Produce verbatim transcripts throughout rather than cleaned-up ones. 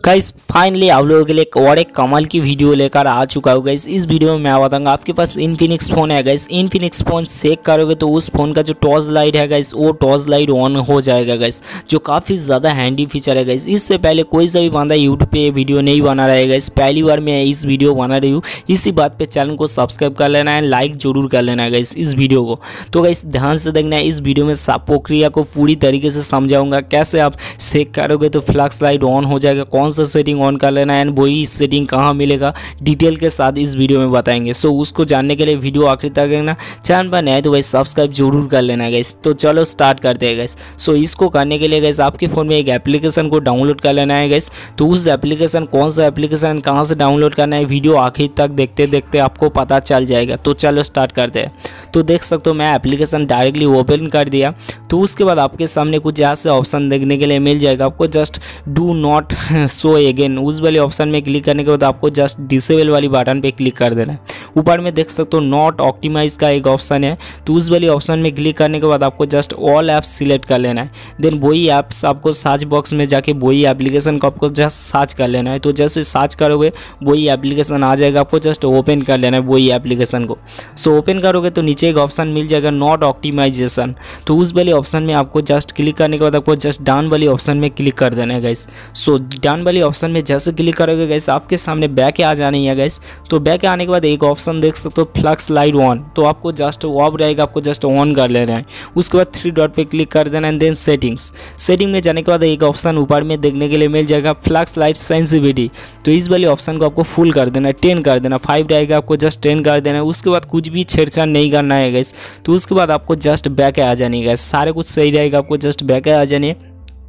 Guys finally आप लोगों के लिए एक और एक कमाल की वीडियो लेकर आ चुका हूँ गाइस। इस वीडियो में मैं बताऊंगा, आपके पास इन्फिनिक्स फ़ोन है गाइस, इन्फिनिक्स फ़ोन चेक करोगे तो उस फ़ोन का जो टॉर्च लाइट है गाइस वो टॉर्च लाइट ऑन हो जाएगा गाइस, जो काफ़ी ज़्यादा हैंडी फीचर है गाइस। इससे पहले कोई सा भी बंदा यूट्यूब पे वीडियो नहीं बना रहा है गाइस, पहली बार मैं इस वीडियो बना रही हूँ। इसी बात पर चैनल को सब्सक्राइब कर लेना है, लाइक जरूर कर लेना है गाइस इस वीडियो को। तो गाइस ध्यान से देखना है, इस वीडियो में सब प्रक्रिया को पूरी तरीके से समझाऊंगा, कैसे आप चेक करोगे तो फ्लैश लाइट ऑन हो जाएगा, कौन सा सेटिंग ऑन कर लेना है एंड वही सेटिंग कहाँ मिलेगा, डिटेल के साथ इस वीडियो में बताएंगे। सो उसको जानने के लिए वीडियो आखिर तक देखना, चैनल पर नए तो भाई सब्सक्राइब जरूर कर लेना गाइस। तो चलो स्टार्ट करते हैं गाइस। सो इसको करने के लिए गाइस आपके फ़ोन में एक एप्लीकेशन को डाउनलोड कर लेना है गाइस। तो उस एप्लीकेशन कौन सा एप्लीकेशन कहाँ से डाउनलोड करना है, वीडियो आखिर तक देखते देखते आपको पता चल जाएगा। तो चलो स्टार्ट करते हैं। तो देख सकते हो मैं एप्लीकेशन डायरेक्टली ओपन कर दिया। तो उसके बाद आपके सामने कुछ ऐसे ऑप्शन देखने के लिए मिल जाएगा आपको, just do not show again, उस वाले ऑप्शन में क्लिक करने के बाद आपको जस्ट डिसेबल वाली बटन पे क्लिक कर देना है। ऊपर में देख सकते हो नॉट ऑप्टिमाइज का एक ऑप्शन है, तो उस वाली ऑप्शन में क्लिक करने के बाद आपको जस्ट ऑल ऐप्स सिलेक्ट कर लेना है। देन वही ऐप्स आपको सर्च बॉक्स में जाके वही एप्लीकेशन को आपको जस्ट सर्च कर लेना है। तो जैसे सर्च करोगे वही एप्लीकेशन आ जाएगा, आपको जस्ट ओपन कर लेना है वही एप्लीकेशन को। सो ओपन करोगे तो नीचे एक ऑप्शन मिल जाएगा नॉट ऑप्टिमाइजेशन, तो उस वाले ऑप्शन में आपको जस्ट क्लिक करने के बाद आपको जस्ट डन वाली ऑप्शन में क्लिक कर देना है गाइस। सो डन वाली ऑप्शन में जैसे क्लिक करोगे गाइस आपके सामने बैक आ जानी है गाइस। तो बैक आने के बाद एक ऑप्शन देख सकते हो फ्लैश लाइट ऑन, तो आपको जस्ट ऑफ रहेगा, आपको जस्ट ऑन कर लेना है। उसके बाद थ्री डॉट पे क्लिक कर देना है, देन सेटिंग्स। सेटिंग में जाने के बाद एक ऑप्शन ऊपर में देखने के लिए मिल जाएगा फ्लैश लाइट सेंसिटिविटी, तो इस वाले ऑप्शन को आपको फुल कर देना है, टेन कर देना, फाइव रहेगा आपको जस्ट टेन कर देना है। उसके बाद कुछ भी छेड़छाड़ नहीं करना है गाइस। तो उसके बाद आपको जस्ट बैक आ जानी है गाइस, सारे कुछ सही रहेगा, आपको जस्ट बैक आ जानी है।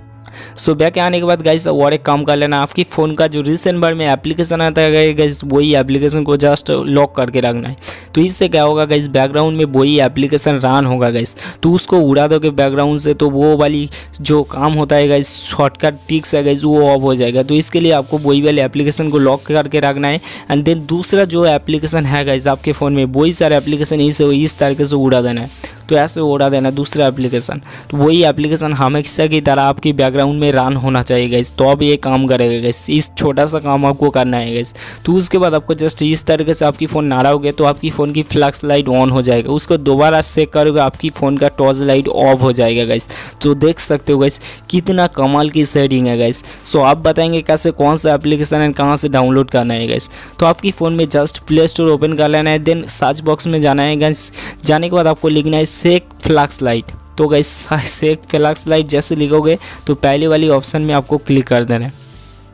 सो so, बैक आने के बाद गाइस और एक काम कर लेना, आपकी फ़ोन का जो रिसेंट बार में एप्लीकेशन आता है गाइस वही एप्लीकेशन को जस्ट लॉक करके रखना है। तो इससे क्या होगा गाइस, बैकग्राउंड में वही एप्लीकेशन रन होगा गाइस। तो उसको उड़ा दोगे बैकग्राउंड से तो वो वाली जो काम होता है गाइस शॉर्टकट ट्रिक्स है गाइस वो ऑफ हो जाएगा। तो इसके लिए आपको वही वाले एप्लीकेशन को लॉक करके रखना है। एंड देन दूसरा जो एप्लीकेशन है गाइस आपके फ़ोन में वही सारे एप्लीकेशन इसे इस तरीके से उड़ा देना है। तो ऐसे उड़ा देना दूसरा एप्लीकेशन, तो वही एप्लीकेशन हमेशा की तरह आपकी बैकग्राउंड में रन होना चाहिए गाइस, तो अब ये काम करेगा गाइस। इस छोटा सा काम आपको करना है गाइस। तो उसके बाद आपको जस्ट इस तरीके से आपकी फ़ोन नाड़ाओगे तो आपकी फ़ोन की फ्लैश लाइट ऑन हो जाएगा। उसको दोबारा चेक करोगे आपकी फ़ोन का टॉर्च लाइट ऑफ हो जाएगा गाइस। तो देख सकते हो गाइस कितना कमाल की सेटिंग है गाइस। सो आप बताएंगे कैसे कौन सा एप्लीकेशन है कहाँ से डाउनलोड करना है गाइस। तो आपकी फ़ोन में जस्ट प्ले स्टोर ओपन कर लेना है, देन सर्च बॉक्स में जाना है गाइस। जाने के बाद आपको लिखना है सेक फ्लैश लाइट। तो गाइस सेक फ्लैश लाइट जैसे लिखोगे तो पहले वाली ऑप्शन में आपको क्लिक कर देना है।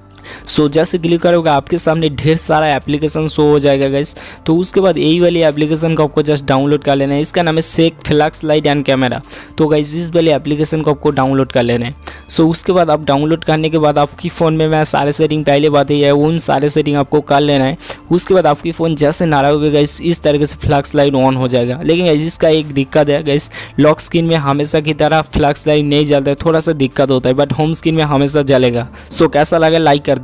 सो so, जैसे क्लिक करोगे आपके सामने ढेर सारा एप्लीकेशन शो हो जाएगा गाइस। तो उसके बाद यही वाली एप्लीकेशन को आपको जस्ट डाउनलोड कर लेना है, इसका नाम है sec flash light and camera. तो गाइस इस वाली एप्लीकेशन को आपको डाउनलोड कर लेना है। सो so, उसके बाद आप डाउनलोड करने के बाद आपकी फ़ोन में मैं सारे सेटिंग पहले बात ही है उन सारे सेटिंग आपको कर लेना है। उसके बाद आपकी फ़ोन जैसे नाड़ाओगे गाइस इस तरीके से फ्लैश लाइट ऑन हो जाएगा। लेकिन गाइस इसका एक दिक्कत है गाइस, लॉक स्क्रीन में हमेशा की तरह फ्लैश लाइट नहीं जलता है, थोड़ा सा दिक्कत होता है, बट होम स्क्रीन में हमेशा जलेगा। सो so, कैसा लगा लाइक कर